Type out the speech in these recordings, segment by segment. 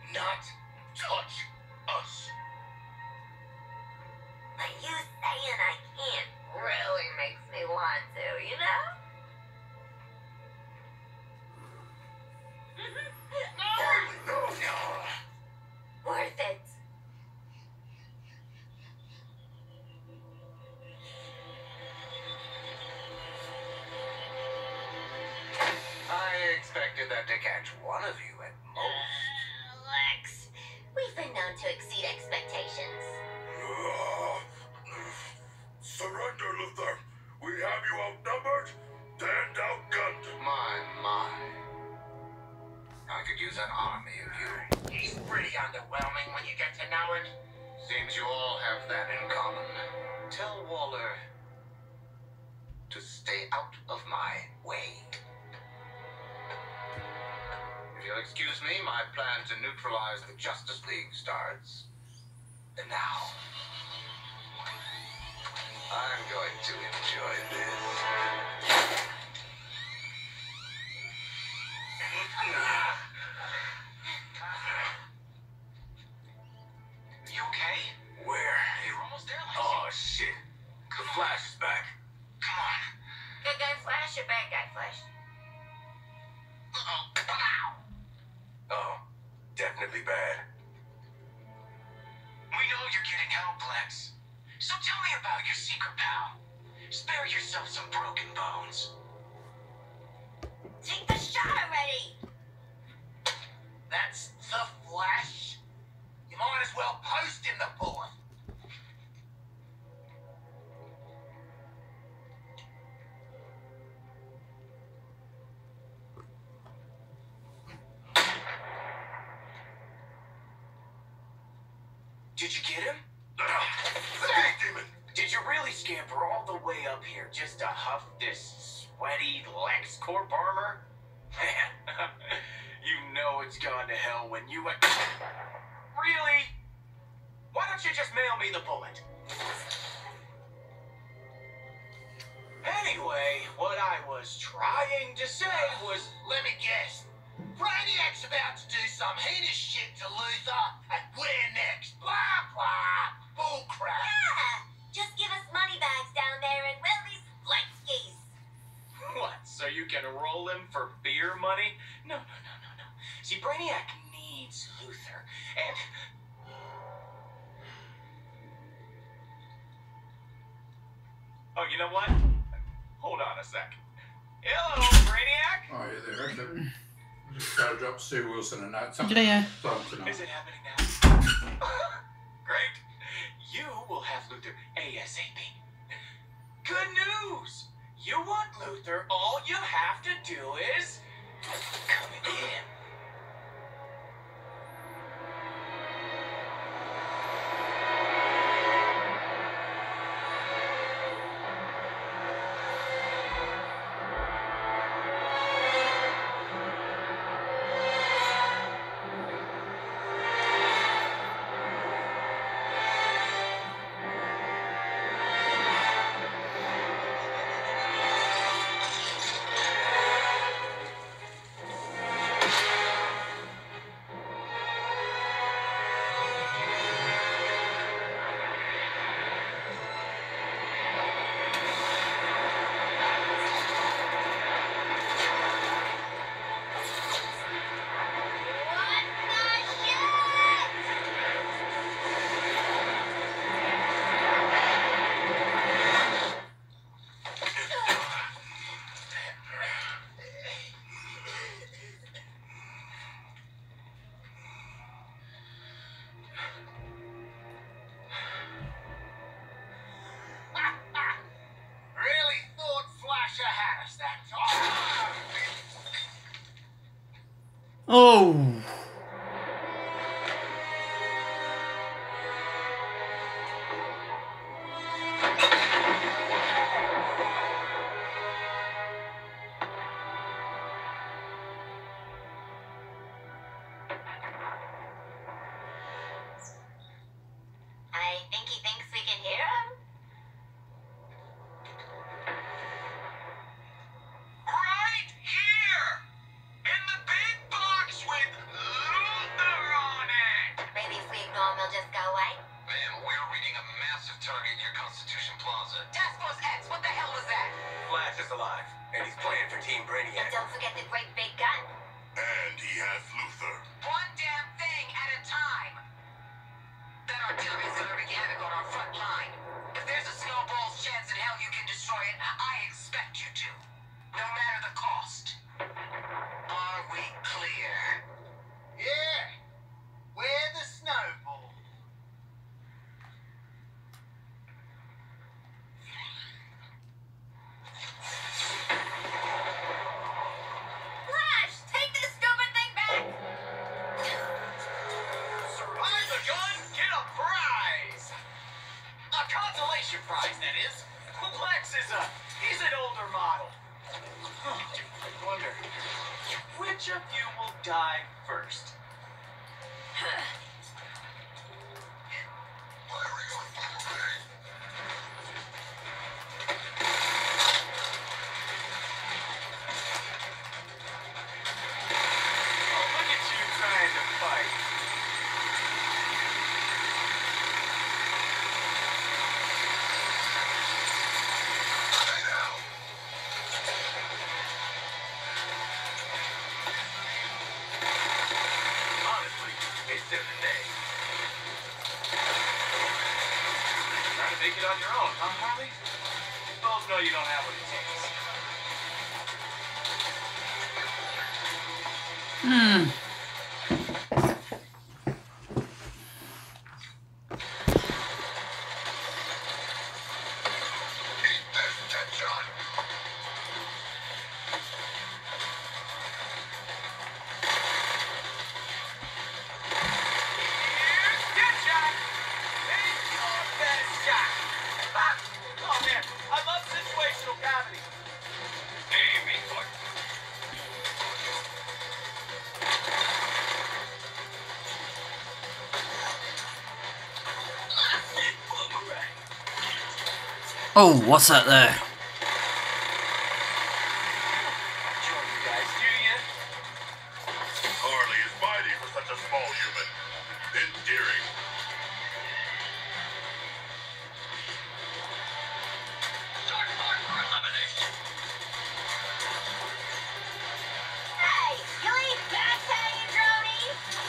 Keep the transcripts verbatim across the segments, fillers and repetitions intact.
not touch us. But you saying I can't really makes me want to, you know? No, no, no. Worth it. I expected that to catch one of you at most. Uh, Lex, we've been known to exceed expectations. Uh, surrender, Luther. We have you outnumbered and outgunned. My, my. I could use an army of you. He's pretty underwhelming when you get to know it. Seems you all have that in common. Tell Waller to stay out of my way. If you'll excuse me, my plan to neutralize the Justice League starts. And now, I'm going to enjoy this. You okay? Where? You're almost there, Lexi. Oh, shit. The Flash is back. Come on. Good guy Flash or bad guy Flash? Uh-oh. Wow. Oh, definitely bad. We know you're getting help, Lex. So tell me about your secret pal. Spare yourself some broken bones. Take the shot already! That's the Flash? You might as well post him the bullet. Did you get him? Space demon! Did you really scamper all the way up here just to huff this sweaty LexCorp armor? Man, you know it's gone to hell when you... Really? Why don't you just mail me the bullet? Anyway, what I was trying to say was... Let me guess. Brainiac's about to do some heinous shit to Luther, and we're next. Blah, blah. Bull crap. Yeah! Just give us money bags down there and we'll be Flexkies. What, so you can roll him for beer money? No, no, no, no, no. See, Brainiac needs Luther, and... Oh, you know what? Hold on a sec. Hello, Brainiac! Oh, yeah, there, okay. Just gotta drop Sue Wilson and that. Something, G'day, yeah. something Is else. it happening now? Great. You will have Luther ASAP. Good news! You want Luther, all you have to do is... come in. Oh. I think he thinks we can hear him. Right here! In the big box with will just go away? Ma'am, we're reading a massive target near Constitution Plaza. Task Force X, what the hell was that? Flash is alive, and he's playing for Team And Brainiac. don't forget the great big gun. And he has Luther. One damn thing at a time. That artillery is gonna wreak havoc on our front line. If there's a snowball's chance in hell you can destroy it, I expect you to. No matter the cost. Are we clear? Yeah. Where the snowball? Flash, take this stupid thing back! Survive the gun, get a prize! A consolation prize, that is. Lex is a... he's an older model. I wonder, which of you will die first? Oh, look at you trying to fight. Honestly, it's different day. Trying to make it on your own, huh, Harley? You both know you don't have what it takes. Hmm. Eat this, Deadshot. Here's Deadshot! Take your best shot! Ah! Oh man, I love situational comedy. Hey, me for boomerang. Oh, what's that there? Join you guys, do ya? Harley is mighty for such a small human. Endearing. Start mark for elimination. Hey, you ain't back there, you drony!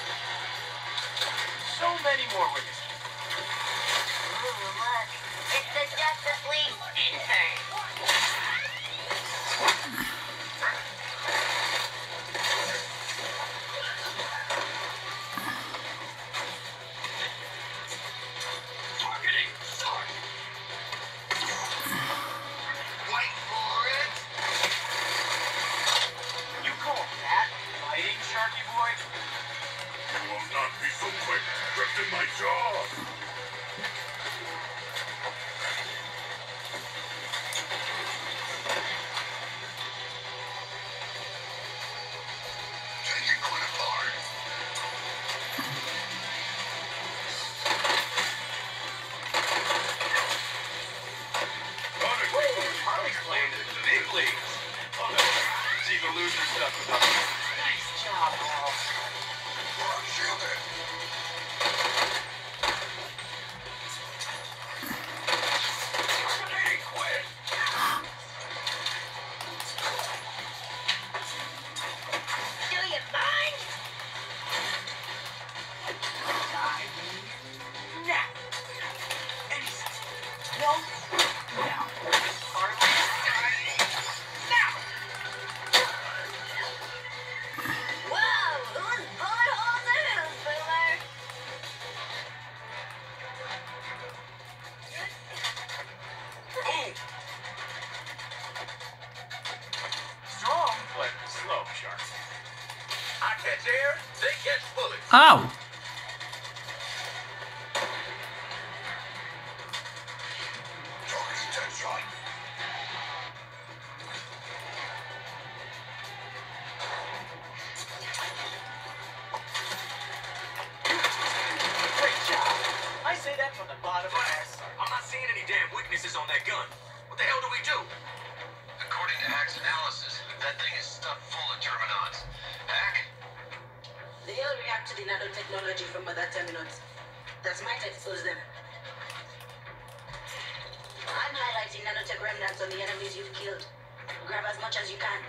So many more witnesses. Ooh, look. It's the Justice League intern. Targeting start. Wait for it. You call that fighting, Sharky boy? You will not be so quick. Gripped in my jaw. Taking quite apart. Harley's playing in the big leagues. Oh no, she's a loser stuff with us. Nice job, Al. I'm shielded. Hey, quit. Do you mind? Die. Now. Innocent. No. Now. Harley, die. Now. Whoa, whose bullet holes are whose, Boomer? Boom. Strong, but slow, Shark. I catch air, they catch bullets. Ow! Targeting Deadshot. Great job. I say that from the bottom of my heart. I'm not seeing any damn weaknesses on that gun. What the hell do we do? According to Hack's analysis, that thing is stuffed full of Terminons. Hack? They all react to the nanotechnology from other terminals. That's might expose them. I'm highlighting nanotech remnants on the enemies you've killed. Grab as much as you can.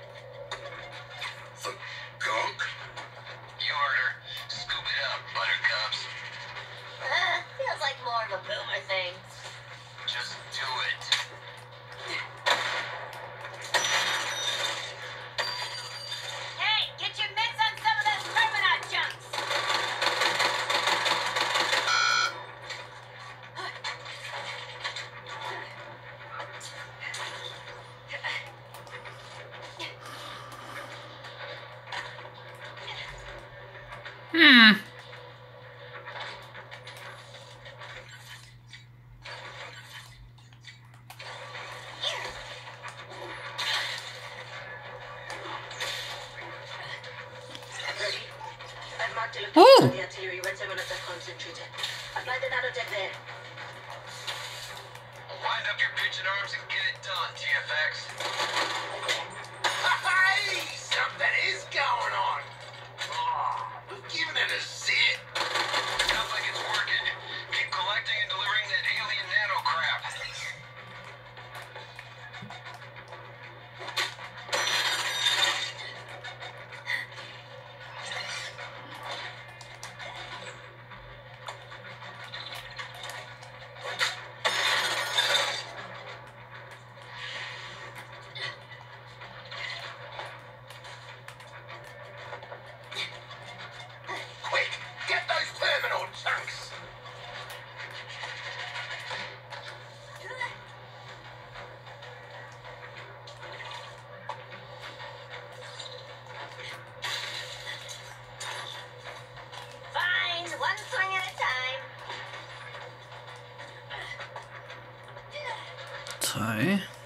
The gunk? You heard her. Scoop it up, buttercups. Uh, feels like more of a boomer thing. Just do it. Hey, get your mitts on some of those permanent chunks! Hmm. Ready? I've marked a Ooh. location for the artillery when seven are concentrated. Apply the nanotech there. Wind up your pigeon arms and get it done, T F X. Hey! Something is going on! Oh, we've given it a zip. Sounds like it's working. Keep collecting and delivering that alien nano crap. Quick, get those terminal chunks! Fine, one swing at a time. So.